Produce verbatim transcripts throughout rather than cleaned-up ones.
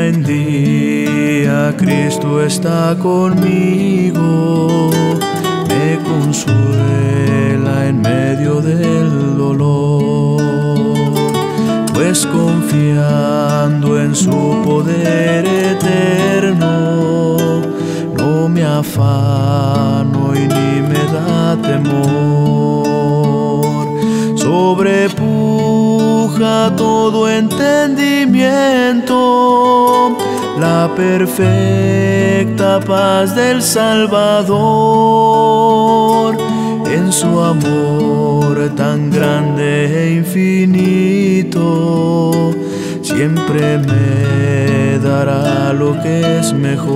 en día Cristo está conmigo, me consuela en medio del dolor, pues confiando en su poder eterno, no me afano y ni me da temor. Sobrepuja todo entendimiento la perfecta paz del Salvador. En su amor tan grande e infinito, siempre me dará lo que es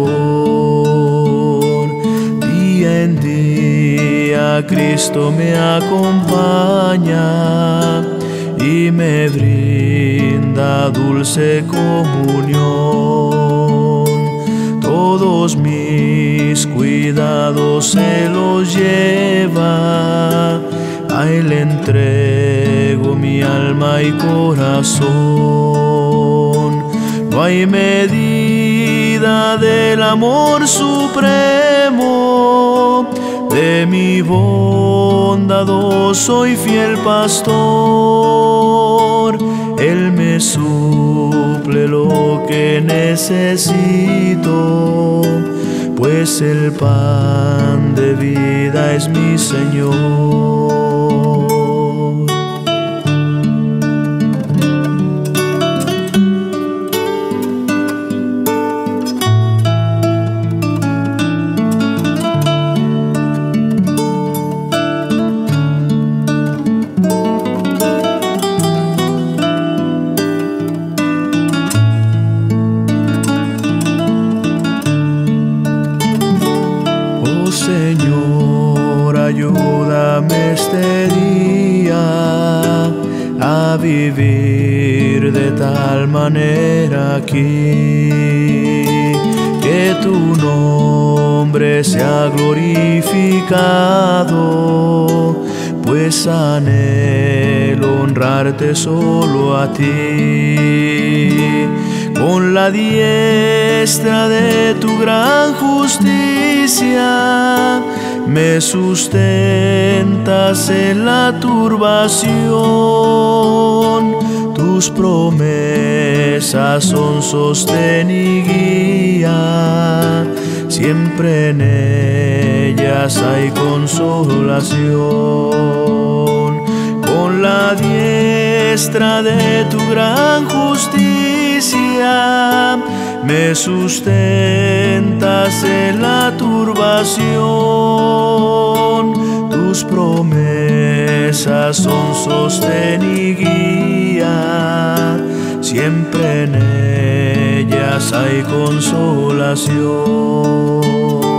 mejor. Día en día Cristo me acompaña y me brinda dulce comunión. Todos mis cuidados se los lleva, a Él entrego mi alma y corazón. No hay medida del amor supremo, de mi bondadoso y fiel pastor. Él me suple lo que necesito, pues el pan de vida es mi Señor. Señor, ayúdame este día a vivir de tal manera aquí, que tu nombre sea glorificado, pues anhelo honrarte solo a ti. Con la diestra de tu gran justicia me sustentas en la turbación. Tus promesas son sostén y guía, siempre en ellas hay consolación. Con la diestra de tu gran justicia me sustentas en la turbación. Tus promesas son sostén y guía, siempre en ellas hay consolación.